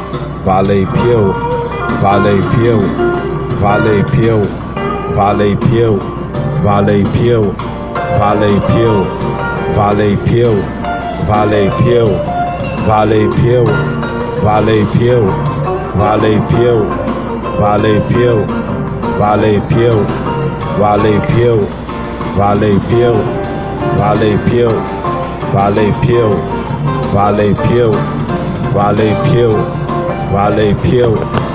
Vale Piu, Vale Piu, Vale Piu, Vale Piu, Vale Piu, Vale Piu, Vale Piu, Vale Piu, Vale Piu, Vale Piu, Vale Piu, Vale Piu, Vale Piu, Vale Piu, Vale Piu, Vale Piu, Vale Piu, Vale Piu, Vale Piu, Vale Piu.